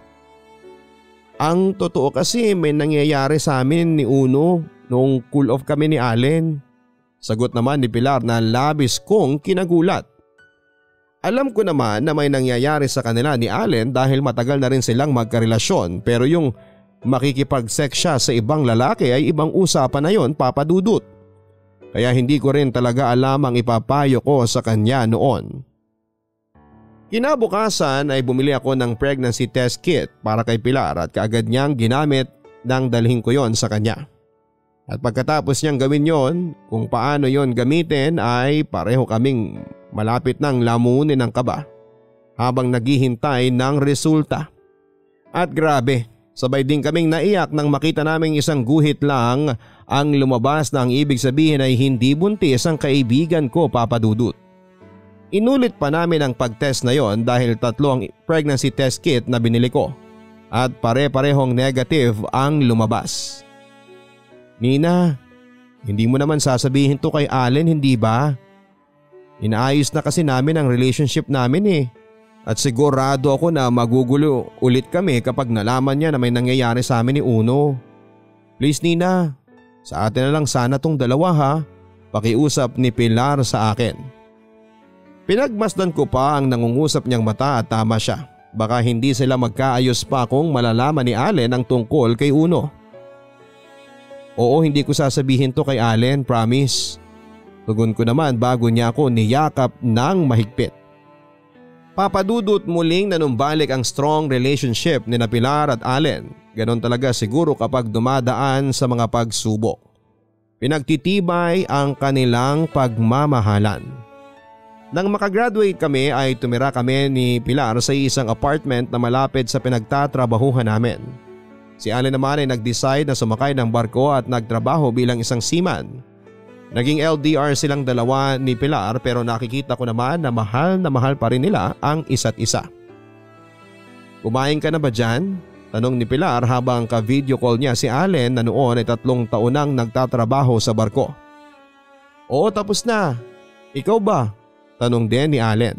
Speaker 1: Ang totoo kasi may nangyayari sa amin ni Uno nung cool off kami ni Allen. Sagot naman ni Pilar na labis kong kinagulat. Alam ko naman na may nangyayari sa kanila ni Allen dahil matagal na rin silang magkarelasyon, pero yung makikipag-sex siya sa ibang lalaki ay ibang usapan na yon, Papa Dudut. Kaya hindi ko rin talaga alam ang ipapayo ko sa kanya noon. Kinabukasan ay bumili ako ng pregnancy test kit para kay Pilar at kaagad niyang ginamit nang dalhin ko yon sa kanya. At pagkatapos niyang gawin yon, kung paano yon gamitin ay pareho kaming malapit nang lamunin ng kaba habang naghihintay ng resulta. At grabe, sabay din kaming naiyak nang makita naming isang guhit lang ang lumabas na ang ibig sabihin ay hindi buntis ang kaibigan ko, Papa Dudut. Inulit pa namin ang pag-test na yon dahil tatlo ang pregnancy test kit na binili ko at pare-parehong negative ang lumabas. Nina, hindi mo naman sasabihin to kay Allen, hindi ba? Inaayos na kasi namin ang relationship namin eh. At sigurado ako na magugulo ulit kami kapag nalaman niya na may nangyayari sa amin ni Uno. Please Nina, sa atin na lang sana tong dalawa ha. Pakiusap ni Pilar sa akin. Pinagmasdan ko pa ang nangungusap niyang mata at tama siya. Baka hindi sila magkaayos pa kung malalaman ni Allen ang tungkol kay Uno. Oo, hindi ko sasabihin to kay Allen, promise. Tugon ko naman bago niya ako niyakap ng mahigpit. Papa Dudut, muling nanumbalik ang strong relationship ni na Pilar at Allen. Ganon talaga siguro kapag dumadaan sa mga pagsubok. Pinagtitibay ang kanilang pagmamahalan. Nang makagraduate kami ay tumira kami ni Pilar sa isang apartment na malapit sa pinagtatrabahuhan namin. Si Allen naman ay nag-decide na sumakay ng barko at nagtrabaho bilang isang seaman. Naging L D R silang dalawa ni Pilar pero nakikita ko naman na mahal na mahal pa rin nila ang isa't isa. Kumain ka na ba dyan? Tanong ni Pilar habang ka-video call niya si Allen na noon ay tatlong taon nang nagtatrabaho sa barko. Oo, tapos na. Ikaw ba? Tanong din ni Allen.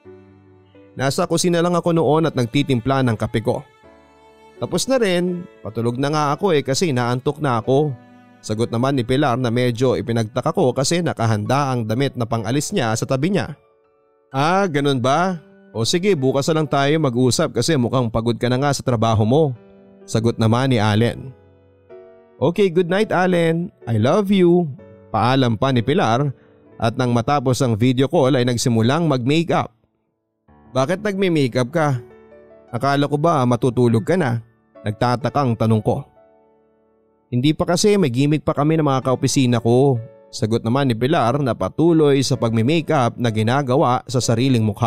Speaker 1: Nasa kusina lang ako noon at nagtitimpla ng kape ko. Tapos na rin, patulog na nga ako eh kasi naantok na ako. Sagot naman ni Pilar na medyo ipinagtaka ko kasi nakahanda ang damit na pangalis niya sa tabi niya. Ah, ganun ba? O sige, bukas na lang tayo mag-usap kasi mukhang pagod ka na nga sa trabaho mo. Sagot naman ni Allen. Okay, good night Allen. I love you. Paalam pa ni Pilar at nang matapos ang video call ay nagsimulang mag-makeup. Bakit nagme-makeup ka? Akala ko ba matutulog ka na? Nagtatakang tanong ko. Hindi pa kasi, may gimmick pa kami ng mga kaopisina ko. Sagot naman ni Pilar na patuloy sa pagme-makeup na ginagawa sa sariling mukha.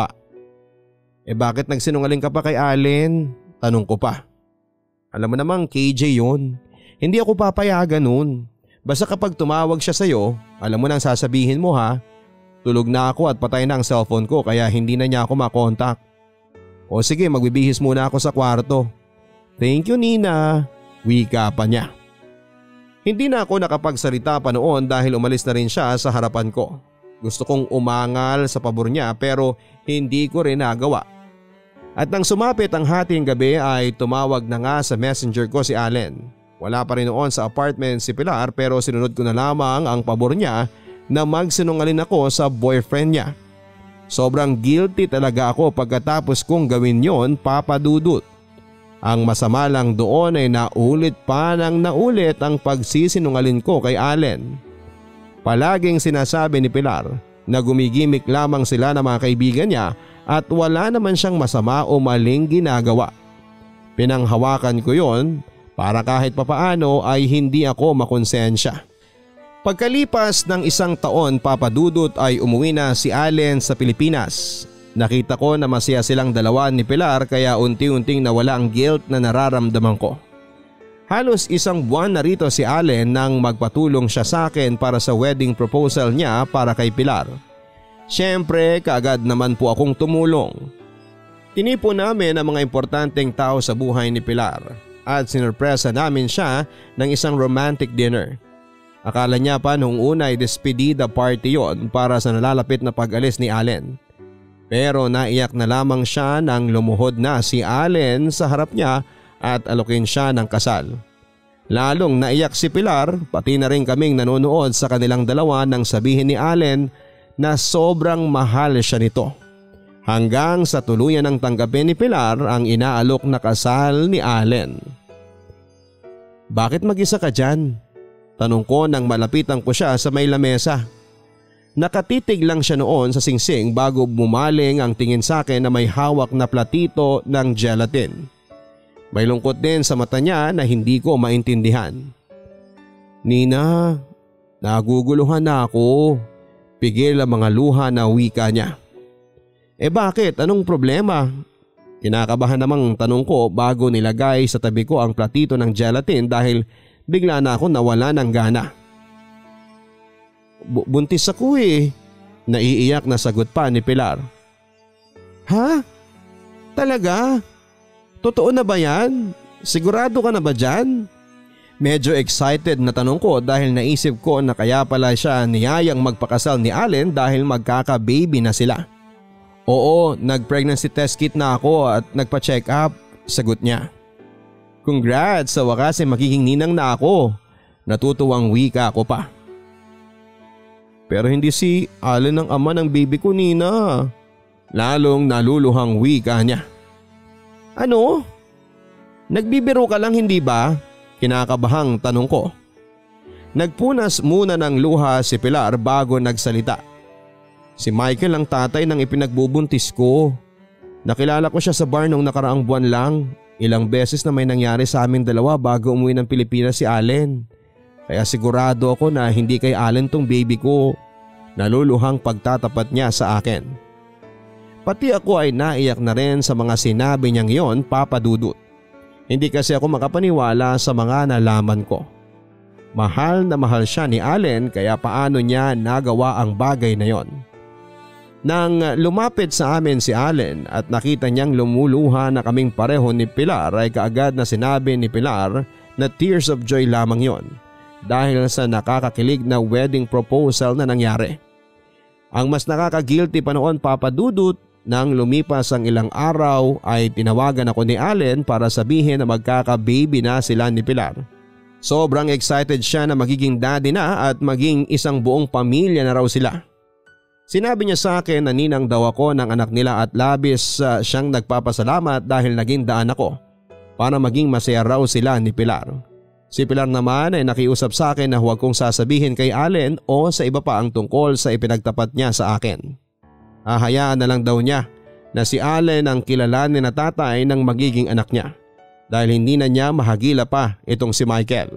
Speaker 1: Eh bakit nagsinungaling ka pa kay Allen? Tanong ko pa. Alam mo namang K J yun. Hindi ako papayagan nun. Basta kapag tumawag siya sa'yo, alam mo nang sasabihin mo ha. Tulog na ako at patay na ang cellphone ko kaya hindi na niya ako makontak. O sige, magbibihis muna ako sa kwarto. Thank you Nina. Wika pa niya. Hindi na ako nakapagsalita pa noon dahil umalis na rin siya sa harapan ko. Gusto kong umangal sa pabor niya pero hindi ko rin nagawa. At nang sumapit ang hating gabi ay tumawag na nga sa messenger ko si Allen. Wala pa rin noon sa apartment si Pilar pero sinunod ko na lamang ang pabor niya na magsinungaling ako sa boyfriend niya. Sobrang guilty talaga ako pagkatapos kong gawin yon, Papa Dudut. Ang masama lang doon ay naulit pa nang naulit ang pagsisinungaling ko kay Allen. Palaging sinasabi ni Pilar na gumigimik lamang sila ng mga kaibigan niya at wala naman siyang masama o maling ginagawa. Pinanghawakan ko yon para kahit papaano ay hindi ako makonsensya. Pagkalipas ng isang taon, Papa Dudut, ay umuwi na si Allen sa Pilipinas. Nakita ko na masaya silang dalawa ni Pilar kaya unti-unting nawala ang guilt na nararamdaman ko. Halos isang buwan na rito si Allen nang magpatulong siya sa akin para sa wedding proposal niya para kay Pilar. Siyempre, kaagad naman po akong tumulong. Tinipon namin ang mga importanteng tao sa buhay ni Pilar at sinurpresa namin siya ng isang romantic dinner. Akala niya pa nung una ay despedida party yon para sa nalalapit na pag-alis ni Allen. Pero naiyak na lamang siya nang lumuhod na si Allen sa harap niya at alokin siya ng kasal. Lalong naiyak si Pilar, pati na rin kaming nanonood sa kanilang dalawa nang sabihin ni Allen na sobrang mahal siya nito. Hanggang sa tuluyan ng tanggapin ni Pilar ang inaalok na kasal ni Allen. "Bakit mag-isa ka dyan?" tanong ko nang malapitan ko siya sa may lamesa. Nakatitig lang siya noon sa singsing bago bumaling ang tingin sa akin na may hawak na platito ng gelatin. May lungkot din sa mata niya na hindi ko maintindihan. "Nina, naguguluhan na ako." Pigil ang mga luha na wika niya. "Eh bakit? Anong problema?" Kinakabahan namang tanong ko bago nilagay sa tabi ko ang platito ng gelatin dahil bigla na ako nawala ng gana. B- buntis ako eh. Naiiyak na sagot pa ni Pilar. "Ha? Talaga? Totoo na ba yan? Sigurado ka na ba dyan?" Medyo excited na tanong ko dahil naisip ko na kaya pala siya niyayang magpakasal ni Allen dahil magkaka-baby na sila. "Oo, nag-pregnancy test kit na ako at nagpa-check up," sagot niya. "Congrats, sa wakas ay magiging ninang na ako." Natutuwang wika ko pa. "Pero hindi si Allen ang ama ng baby ko, Nina." Lalong naluluhang wika niya. "Ano? Nagbibiro ka lang hindi ba?" Kinakabahang tanong ko. Nagpunas muna ng luha si Pilar bago nagsalita. "Si Michael ang tatay ng ipinagbubuntis ko. Nakilala ko siya sa bar nung nakaraang buwan lang. Ilang beses na may nangyari sa amin dalawa bago umuwi ng Pilipinas si Allen. Kaya sigurado ako na hindi kay Allen tong baby ko." Naluluhang pagtatapat niya sa akin. Pati ako ay naiyak na rin sa mga sinabi niyang iyon, Papa Dudut. Hindi kasi ako makapaniwala sa mga nalaman ko. Mahal na mahal siya ni Allen kaya paano niya nagawa ang bagay na yon. Nang lumapit sa amin si Allen at nakita niyang lumuluha na kaming pareho ni Pilar ay kaagad na sinabi ni Pilar na tears of joy lamang yon dahil sa nakakakilig na wedding proposal na nangyari. Ang mas nakaka-guilty pa noon, Papa Dudut, nang lumipas ang ilang araw ay tinawagan ako ni Allen para sabihin na magkaka-baby na sila ni Pilar. Sobrang excited siya na magiging daddy na at maging isang buong pamilya na raw sila. Sinabi niya sa akin na ninang daw ako ng anak nila at labis uh, siyang nagpapasalamat dahil naging daan ako para maging masaya raw sila ni Pilar. Si Pilar naman ay nakiusap sa akin na huwag kong sasabihin kay Allen o sa iba pa ang tungkol sa ipinagtapat niya sa akin. Hahayaan na lang daw niya na si Allen ang kilalanin na tatay ng magiging anak niya dahil hindi na niya mahagila pa itong si Michael.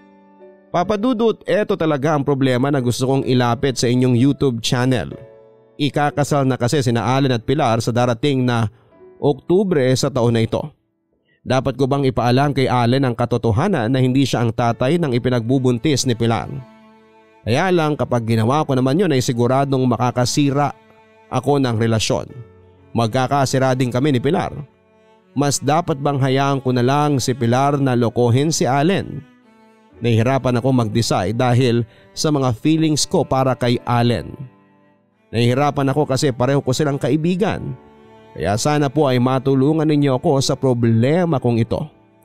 Speaker 1: Papa Dudut, eto talaga ang problema na gusto kong ilapit sa inyong YouTube channel. Ikakasal na kasi sina Allen at Pilar sa darating na Oktubre sa taon na ito. Dapat ko bang ipaalam kay Allen ang katotohanan na hindi siya ang tatay ng ipinagbubuntis ni Pilar? Kaya lang kapag ginawa ko naman yun ay siguradong makakasira ako ng relasyon. Magkakasira din kami ni Pilar. Mas dapat bang hayaan ko na lang si Pilar na lokohin si Allen? Nahihirapan ako mag-decide dahil sa mga feelings ko para kay Allen. Nahihirapan ako kasi pareho ko silang kaibigan. Kaya sana po ay matulungan ninyo ako sa problema kong ito.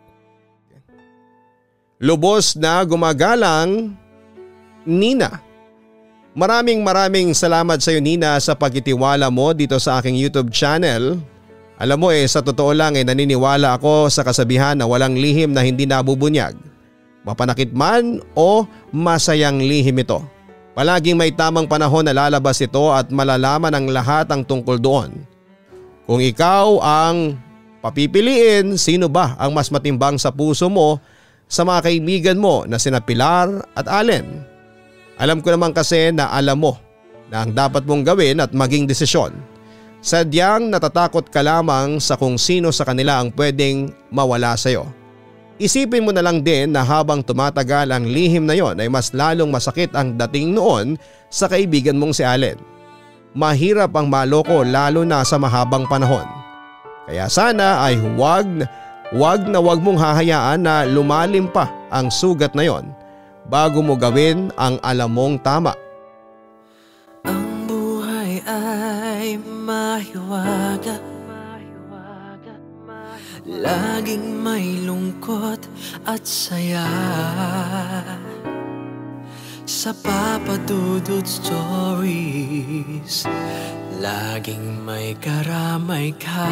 Speaker 1: Lubos na gumagalang, Nina. Maraming maraming salamat sa iyo, Nina, sa pagtitiwala mo dito sa aking YouTube channel. Alam mo eh, sa totoo lang eh naniniwala ako sa kasabihan na walang lihim na hindi nabubunyag. Mapanakit man o masayang lihim ito. Palaging may tamang panahon na lalabas ito at malalaman ang lahat ang tungkol doon. Kung ikaw ang papipiliin, sino ba ang mas matimbang sa puso mo sa mga kaibigan mo na sina Pilar at Allen? Alam ko naman kasi na alam mo na ang dapat mong gawin at maging desisyon. Sadyang natatakot ka lamang sa kung sino sa kanila ang pwedeng mawala sa iyo. Isipin mo na lang din na habang tumatagal ang lihim na yon ay mas lalong masakit ang dating noon sa kaibigan mong si Allen. Mahirap ang maloko lalo na sa mahabang panahon. Kaya sana ay huwag Huwag na huwag mong hahayaan na lumalim pa ang sugat na yon bago mo gawin ang alam mong tama.
Speaker 2: Ang buhay ay mahiwaga, laging may lungkot at saya. Sa Papa Dudut Stories, laging may karamay ka.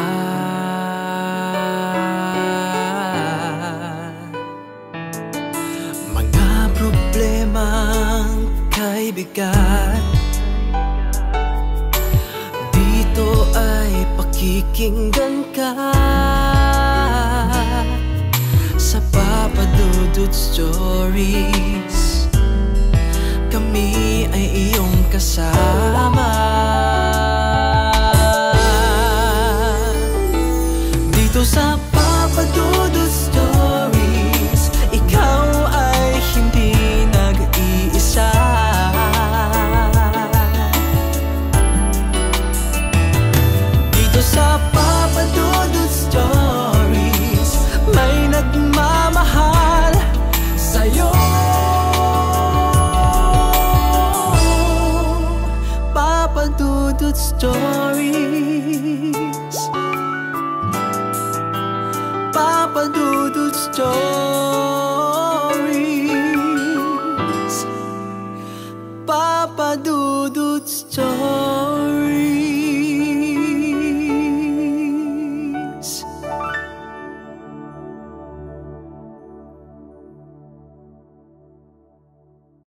Speaker 2: Mga problemang kay bigat, dito ay pakikinggan ka. Sa Papa Dudut Stories, kami ay iyong kasama. Dito sa Papa Dudut Stories, ikaw ay hindi nag-iisa. Dito sa Papa Dudut Stories, may nagmamahal sa'yo. Papa Dudut Stories, Papa Dudut Stories, Papa Dudut Stories.